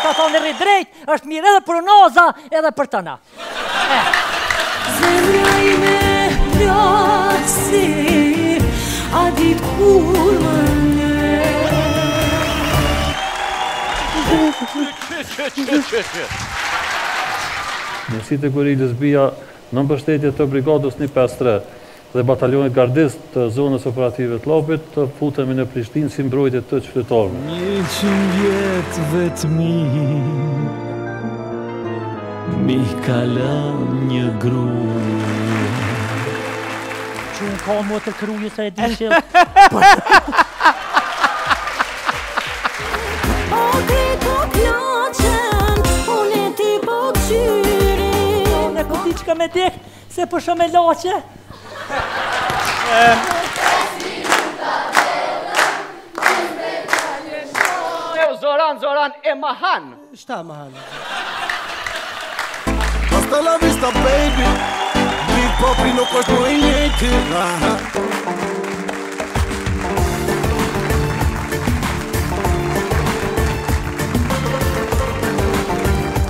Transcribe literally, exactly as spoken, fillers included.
ka thonë rrit drejt, është mirë edhe për Noza, edhe për tëna. Zemra ime plasi, a dit kur më ne. Njësit e Kurilës Bia në mbështetje të brigadës një pesë tre dhe batalionit gardist të zonës operative të Llapit të futemi në Prishtinë si mbrojtje të qytetarëve. Një qind vjetë vetëmi mi kala një gruë. Që unë ka mua të kruje se e di që... O krejto plaqen, unë e ti po qyri. Unë e këti që ka me dek, se për shumë e laqe. Zoran, Zoran, e mahan. Shta mahan? Hasta la vista, baby. Hip-hop nuk është më i njëjti.